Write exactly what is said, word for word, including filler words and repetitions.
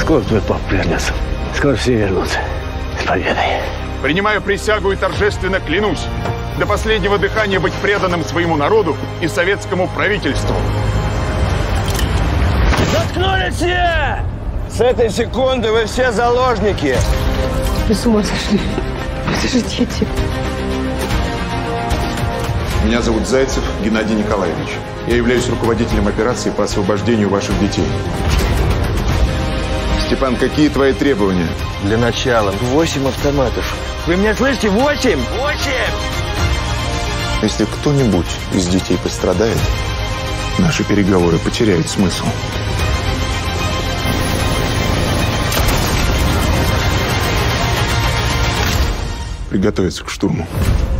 Скоро твой папа вернется. Скоро все вернутся. С победой. Принимаю присягу и торжественно клянусь до последнего дыхания быть преданным своему народу и советскому правительству. Заткнулись все! С этой секунды вы все заложники. Вы с ума сошли. Это же дети. Меня зовут Зайцев Геннадий Николаевич. Я являюсь руководителем операции по освобождению ваших детей. Степан, какие твои требования? Для начала восемь автоматов. Вы меня слышите? Восемь! Восемь! Если кто-нибудь из детей пострадает, наши переговоры потеряют смысл. Приготовиться к штурму.